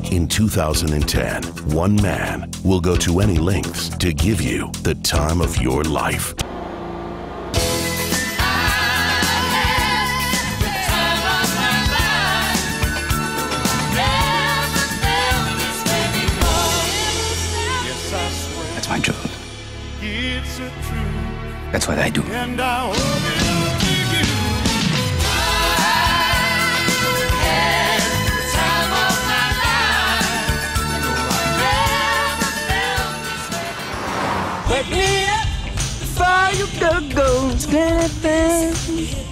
In 2010, one man will go to any lengths to give you the time of your life. That's my job. That's what I do. Wake me up before you go.